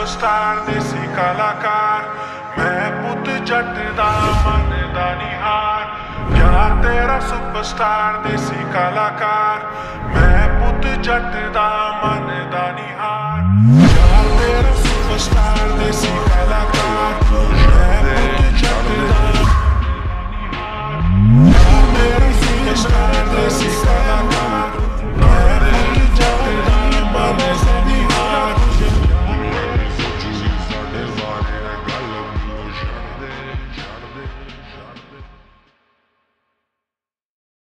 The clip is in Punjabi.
ਸੁਪਰਸਟਾਰ ਦੇਸੀ ਕਲਾਕਾਰ। ਮੈਂ ਪੁੱਤ ਜੱਟ ਦਾ ਮਨ ਦਾ ਨਿਹਾਰ। ਯਾਰ ਤੇਰਾ ਸੁਪਰਸਟਾਰ ਦੇਸੀ ਕਲਾਕਾਰ। ਮੈਂ ਪੁੱਤ ਜੱਟ ਦਾ